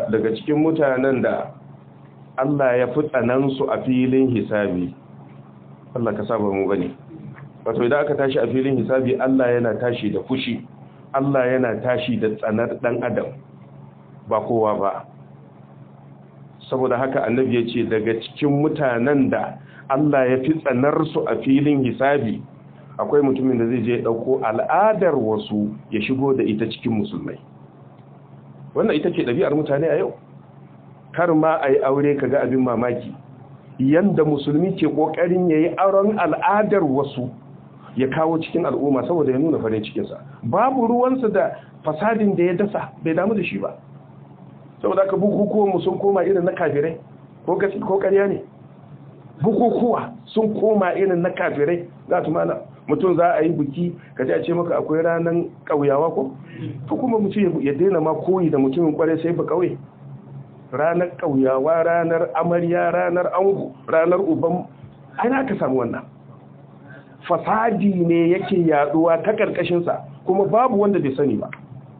daga cikin mutanen da Allah ya fi tsanansu a filin hisabi, Allah ka saba mu bane, wato idan aka tashi a filin hisabi Allah yana tashi da fushi, Allah yana tashi da tsanar dan adam ba kowa ba. Saboda haka annabi ya ce daga cikin mutanen da Allah ya fi tsanarsu a filin hisabi akwai mutumin da zai je dauko al'adar wasu ya shigo da ita cikin musulmai. Wannan ita ce ɗabi'ar mutane a yau. Kar ma a yi aure ka ga abin mamaki yanda musulmi ke ƙoƙarin ya yi auren al'adar wasu ya kawo cikin al'umma saboda ya nuna farin cikinsa. Babu ruwansa da fasadin da ya dasa, bai damu da shi ba. Saboda ka bukukuwanmu sun koma irin na kafirai ko ƙarya ne? Bukukuwa sun koma irin na kafirai. Za tu mana mutum za a yi buki ka ji a ce maka akwai ranar ƙauyawa ko? To kuma mutum ya daina ma koyi da mutumin ƙwarai sai ba ƙauye. Ranar ƙauyawa, ranar amarya, ranar ango, ranar uban, ana ka samu wannan. Fasadi ne yake yaduwa ta ƙarƙashinsa kuma babu wanda bai sani ba.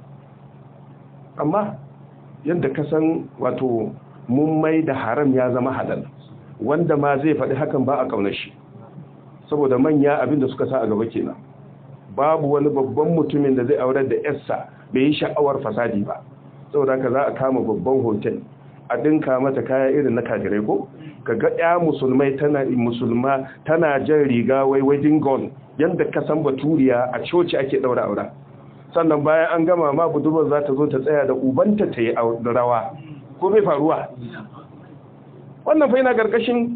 Amma yadda ka san wato mun mai da haram ya zama halal, wanda ma zai faɗi hakan ba a ƙaunar shi. Saboda manya abin da suka sa a gaba kenan. Babu wani babban mutumin da zai aurar da yarsa bai yi sha'awar fasadi ba. Saboda haka za a kama babban hotel a dinka mata kaya irin na kafirai ko kaga ya musulma tana jan riga wai wedding gown yanda ka san baturiya a coci ake daura aura. Sannan bayan an gama ma budurwar za ta zo ta tsaya da ubanta ta yi rawa ko bai faruwa. Wannan fa yana karkashin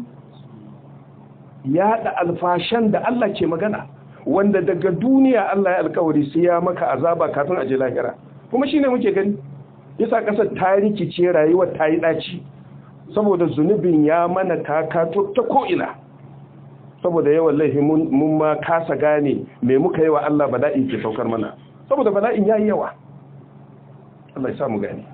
yaɗa alfashan da Allah ke magana, wanda daga duniya Allah ya alkawari sai ya maka azaba kafin a je lahira. Kuma shine muke gani yasa kasar ta rikice, rayuwar ta yi daci saboda zunubin ya mana kakato ta ko'ina. Saboda yawan laifi mun ma kasa gane me muka yi wa Allah bala'i ke saukar mana, saboda bala'in yayi yawa. Allah ya sa mu gane.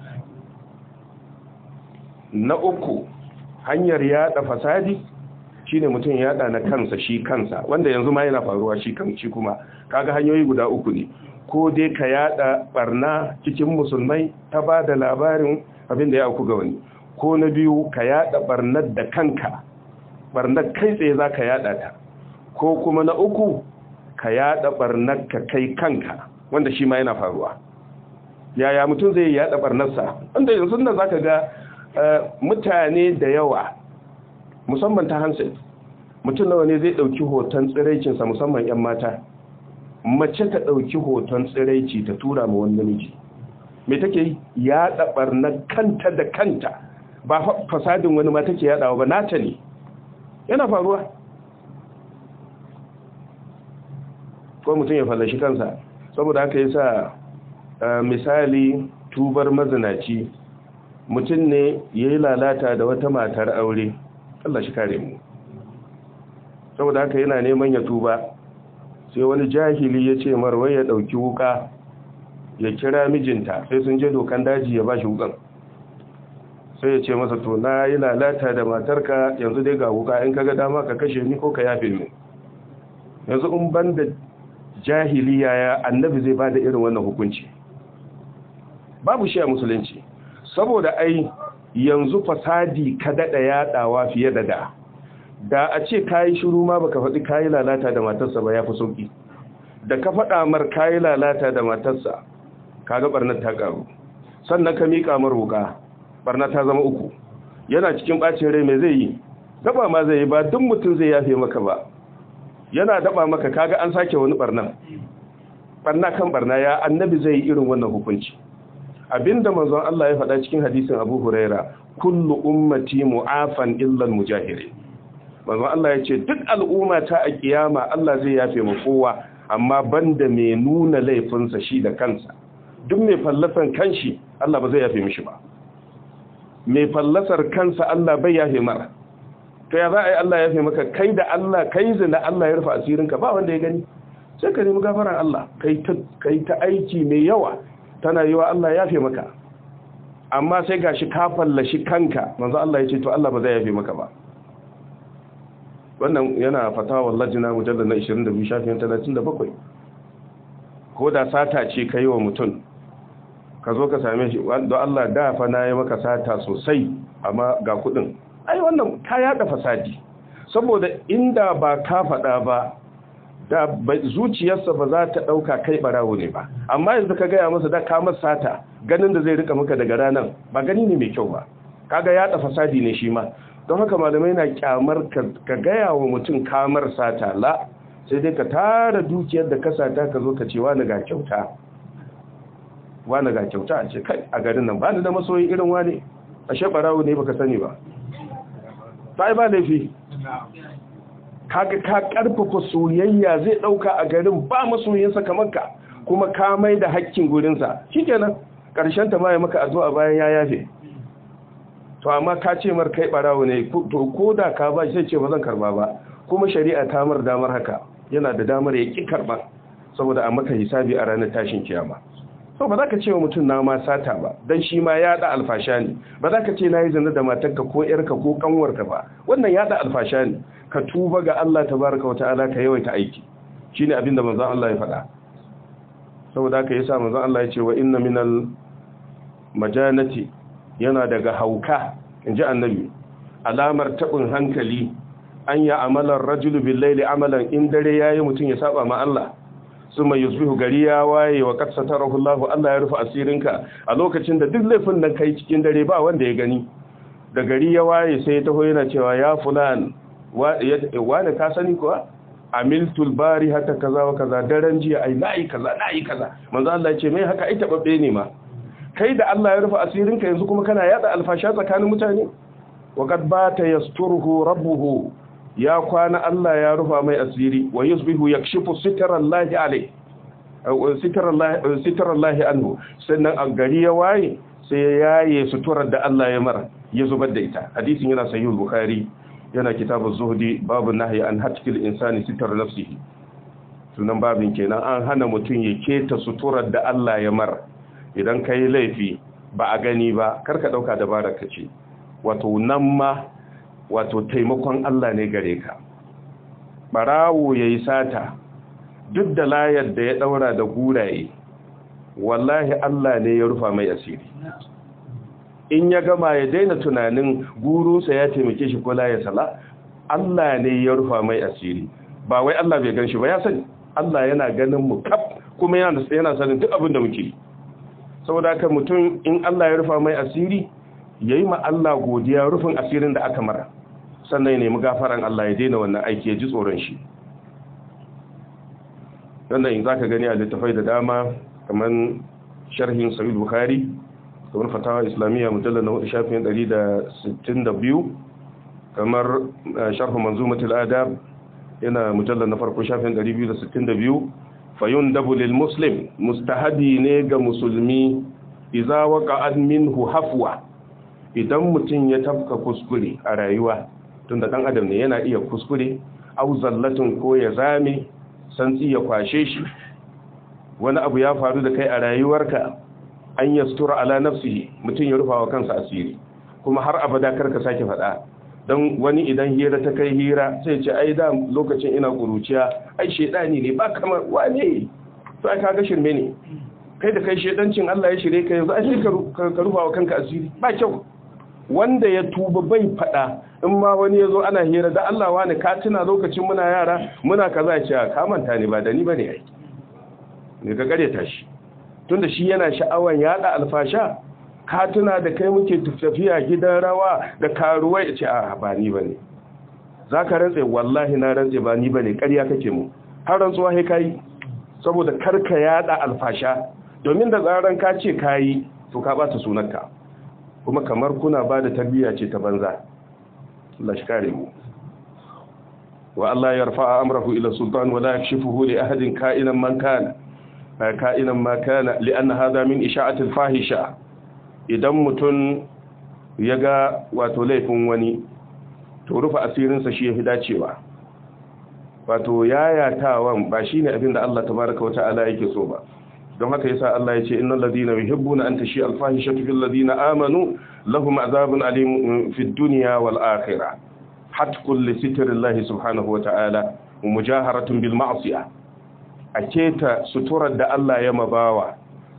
Na uku, hanyar yada fasadi shine mutum ya yada na kansa shi kansa, wanda yanzu ma yana faruwa shi kuma kaga hanyoyi guda uku ne. Ko dai ka yada barna cikin musulmai ta ba da labarin abin da ya auku ga wani, ko na biyu ka yada barnar da kanka, barnar kai tsaye za ka yada ta, ko kuma na uku ka yada barnar ka kai kanka, wanda shi ma yana faruwa. Yaya mutum zai yada barnarsa? Wanda yanzu nan za ka ga mutane da yawa musamman ta handset, mutum nawa ne zai dauki hoton tsiraicinsa, musamman 'yan mata. Mace ta dauki hoton tsiraici ta tura ma wani namiji, me take yi? Yaɗa barnar kanta da kanta, ba fasadin wani ma take yaɗawa ba, nata ne. Yana faruwa. Ko mutum ya fallashi kansa. Saboda haka yasa misali tubar mazinaci, mutum ne yayi lalata da wata matar aure, Allah shi kare mu. Saboda haka yana neman ya tuba, sai wani jahili ya ce marwai ya ɗauki wuka ya kira mijinta, sai sun je dokan daji ya ba shi wukan. Sai ya ce masa, to na yi lalata da matarka, yanzu dai ga wuka, in kaga dama ka kashe ni ko ka yafe ni. Yanzu in ban da jahili yaya annabi zai ba da irin wannan hukunci? Babu shi a musulunci. Saboda ai yanzu fasadi ka daɗa yaɗawa fiye da da a ce kayi shiru ma baka faɗi kayi lalata da matarsa ba, ya fi sauki. Da ka faɗa mar kayi lalata da matarsa, kaga barnar ta karu. Sannan ka miƙa mar wuka, barna ta zama uku. Yana cikin ɓacin rai mai zai yi? Daba ma zai yi, ba duk mutum zai yafe maka ba. Yana daba maka, kaga an sake wani barna. Barna kan barna, ya annabi zai yi irin wannan hukunci. Abinda manzon Allah ya faɗa cikin hadisin Abu Huraira, kullu ummati mu'afan illa al-mujahirin. Manzon Allah ya ce duk al'umma ta a kiyama Allah zai yafe mu kowa, amma banda mai nuna laifinsa shi da kansa. Duk mai fallasan kanshi Allah ba zai yafe mishi ba. Mai fallasar kansa Allah bai yafe mara. To ya za a yi Allah yafe maka? Kai da Allah, kai zina Allah ya rufe asirinka, ba wanda ya gani. Sai ka nemi gafaran Allah, kai ta aiki mai yawa, tana yi wa Allah yafe maka. Amma sai gashi ka fallashi kanka, manzo Allah ya ce to Allah ba zai yafe maka ba. Wannan yana fatawa lajina mujallal na 22 shafin 37. Ko da sata ce kai wa mutum, ka zo ka same shi don Allah da fa na yi maka sata sosai amma ga kudin ai wannan ka yada fasadi saboda inda ba ka faɗa ba da zuciyarsa ba za ta ɗauka kai ɓarawo ne ba amma yanzu ka gaya masa da ka masa sata ganin da zai rika maka daga ranar ba gani ne mai kyau ba kaga yada fasadi ne shi ma don haka malamai na kyamar ka gaya wa mutum kamar sata la sai dai ka tara dukiyar da ka sata ka zo ka ce wani ga kyauta a ce kai a garin nan ba ni da masoyi irin wani ashe ɓarawo ne baka sani ba sai ba laifi kaga ka karfafa soyayya zai dauka a garin ba masoyinsa kamar ka kuma ka mai da hakkin gurinsa shikenan karshen ta mai maka addu'a bayan ya yafe to amma ka ce mar kai barawo ne to koda ka ba sai ce ba zan karba ba kuma shari'a ta mar damar haka yana da damar ya ki karba saboda a maka hisabi a ranar tashin kiyama so ba za ka ce wa mutum na ma sata ba dan shi ma ya da alfasha ne ba za ka ce na yi zina da matarka ko yarka ko kanwarka ba wannan ya da alfasha ne ka tuba ga Allah tabaraka wa ta'ala ka yawaita aiki shine abinda manzon Allah ya faɗa saboda haka yasa manzon Allah ya ce wa inna minal majanati yana daga hauka inji annabi alamar tabin hankali an ya amalan rajulu bil layli amalan in dare yayi mutun ya saba ma Allah suma yusbihu gari ya waye wa qad satarahu Allah Allah ya rufe asirinka a lokacin da duk laifin nan kai cikin dare ba wanda ya gani da gari ya waye sai ya taho yana cewa ya fulan wani ka sani kuwa amiltul bari hata kaza wa kaza daren jiya ai nayi kaza manzo Allah ya ce mai haka ai tababbe ne ma kai da Allah ya rufe asirinka yanzu kuma kana yada alfasha tsakanin mutane wa qad bata yasturuhu rabbuhu ya kwana Allah ya rufa mai asiri wa yusbihu yakshifu sitarallahi alayhi sitarallahi anhu sannan a gari ya waye sai ya yaye suturar da Allah ya mara ya zubar da ita hadisin yana sahih bukhari yana kitabuz zuhdi babu nahyi an hatkil insani sitar nafsihi sunan babin kenan an hana mutum ya keta suturar da Allah ya mara idan kai laifi ba a gani ba karka dauka dabara kace wato nan ma wato taimakon Allah ne gare ka barawo yayi sata duk da layar da ya daura da guraye wallahi Allah ne ya rufa mai asiri in ya gama ya daina tunanin gurunsa ya taimake shi ko layar sala Allah ne ya rufa mai asiri ba wai Allah bai gan shi ba ya sani Allah yana ganin mu kaf kuma yana sanin duk abin da muke saboda haka mutum in Allah ya rufa mai asiri yayi ma Allah godiya rufin asirin da aka mara sannan ya nemi gafaran Allah ya daina wannan aiki ya ji tsoron shi wannan in zaka gani a littafai da dama kamar sharhin sahih bukhari kamar fatawa islamiyya mujallal na 4 shafin 162 kamar sharh manzumatul adab yana mujallal na farko shafin 262 fayundabu lil muslim mustahabi ne ga musulmi idza waqa'at minhu hafwa idan mutum ya tafka kuskure a rayuwa tunda dan adam ne yana iya kuskure au zallatin ko ya zame santsi ya kwashe shi wani abu ya faru da kai a rayuwarka an yastura ala nafsihi mutum ya rufa wa kansa asiri kuma har abada karka sake faɗa don wani idan hira ta kai hira sai ce ai da lokacin ina kuruciya ai shedani ne ba kamar wane to ai kaga shirme ne kai da kai shedancin Allah ya shirye ka yanzu ai ka rufa wa kanka asiri ba kyau wanda ya tuba bai faɗa in ma wani yazo ana hira da Allah wani ka tuna lokacin muna yara muna kaza ce ka manta ne ba da ni bane ai ne ka gare ta shi tunda shi yana sha'awan yada alfasha ka tuna da kai muke tafiya gidan rawa da karuwai ce a ba ni bane zaka rantse wallahi na rantse ba ni bane ƙarya kake mu har rantsuwa he kai saboda karka yada alfasha domin da tsaran ka ce kai to ka bata sunanka kuma kamar kuna ba da tarbiyya ce ta banza Allah shi kare mu wa Allah ya rafa'a amrahu ila sultan wa la yakshifuhu li ahadin ka'inan man kana ka'inan ma kana li'anna hadha min isha'ati al-fahisha idan mutun yaga wato laifin wani to rufa asirin sa shi yafi dacewa wato yayatawan ba shine abinda Allah tabaaraka wa ta'ala yake so ba don haka yasa Allah ya ce innal ladina yuhibbuna an tashi al-fahishatu fil ladina amanu lahum azabun alim fid dunya wal akhirah hatkul li sitrillahi subhanahu wa ta'ala mujaharatun bil ma'siyah aketa suturar da Allah ya mabawa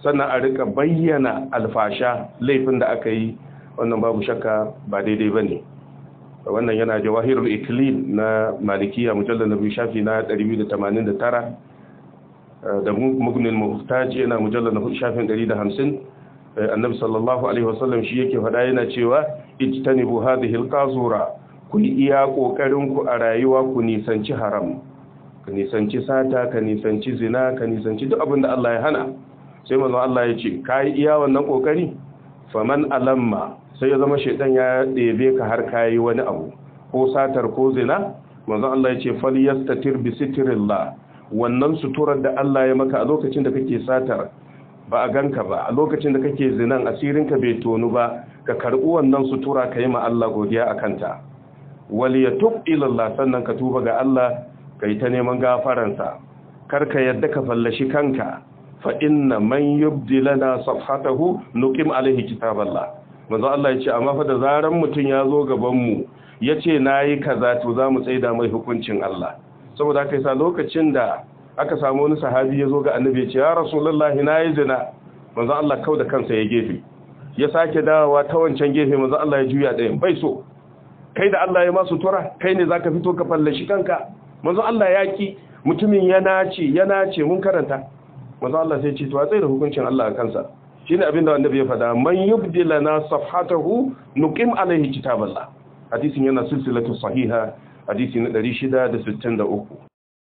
sannan a rika bayyana alfasha laifin da aka yi, wannan babu shakka ba daidai bane. Wannan yana jawahirul iklil na malikiya mujallal na 2 shafi na 289 da mughnil muhtaj yana mujallal na 4 shafin 150. Annabi sallallahu alaihi wasallam shi yake faɗa yana cewa ijtanibu hadhihi alqazura, ku iya kokarin ku a rayuwa ku nisanci haram, ka nisanci sata, ka nisanci zina, ka nisanci duk abin da Allah ya hana. Sai manzo Allah ya ce kai iya wannan kokari, faman alamma, sai ya zama shaitan ya ɗebe ka har kayi wani abu ko satar ko zina, manzo Allah ya ce falyastatir bi sitrillah, wannan suturar da Allah ya maka a lokacin da kake satar ba a ganka ba, a lokacin da kake zinan asirinka bai tonu ba, ka karɓi wannan sutura ka yi ma Allah godiya a kanta. Wal yatub ila Allah, sannan ka tuba ga Allah, ka yi ta neman gafaransa, kar ka yadda ka fallashi kanka, fa inna man yubdi lana safhatahu nuqim alaihi kitaballah. Manzo Allah ya ce amma fa da zaran mutun ya zo gaban mu yace nayi kaza, to za mu tsaida mai hukuncin Allah. Saboda haka yasa lokacin da aka samu wani sahabi ya zo ga annabi ya ce ya rasulullahi nayi zina, manzo Allah kau da kansa ya gefe, ya sake dawowa ta wancan gefe, manzo Allah ya juya ɗayan, bai so kai da Allah ya ma sutura kai ne zaka fito ka fallashi kanka. Manzo Allah ya ki, mutumin ya nace mun karanta. Manzo Allah sai ce to a tsaye da hukuncin Allah a kansa. Shine abinda annabi ya faɗa, man yubdilana safhatahu nuqim alaihi kitaballah. Hadisin yana silsilatu sahiha, hadisi na 663.